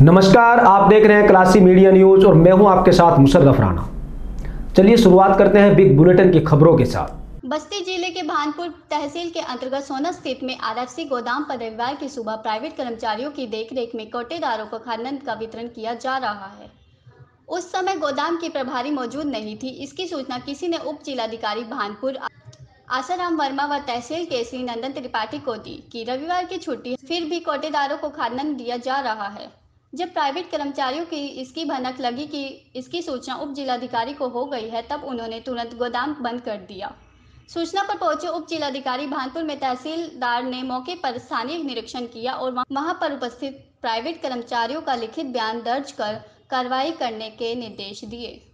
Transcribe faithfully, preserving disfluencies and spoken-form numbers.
नमस्कार, आप देख रहे हैं क्लासी मीडिया न्यूज और मैं हूं आपके साथ मुशर्रफ राणा। चलिए शुरुआत करते हैं बिग बुलेटिन की खबरों के साथ। बस्ती जिले के भानपुर तहसील के अंतर्गत सोना स्थित में आरएफसी गोदाम पर रविवार की सुबह प्राइवेट कर्मचारियों की देखरेख में कोटेदारों को खाद्यान्न का वितरण किया जा रहा है। उस समय गोदाम की प्रभारी मौजूद नहीं थी। इसकी सूचना किसी ने उप जिलाधिकारी भानपुर आसाराम वर्मा व तहसील के श्री नंदन त्रिपाठी को दी कि रविवार की छुट्टी फिर भी कोटेदारों को खाद्यान्न दिया जा रहा है। जब प्राइवेट कर्मचारियों की इसकी भनक लगी कि इसकी सूचना उप जिलाधिकारी को हो गई है, तब उन्होंने तुरंत गोदाम बंद कर दिया। सूचना पर पहुंचे उप जिलाधिकारी भानपुर में तहसीलदार ने मौके पर स्थानीय निरीक्षण किया और वहां पर उपस्थित प्राइवेट कर्मचारियों का लिखित बयान दर्ज कर कार्रवाई करने के निर्देश दिए।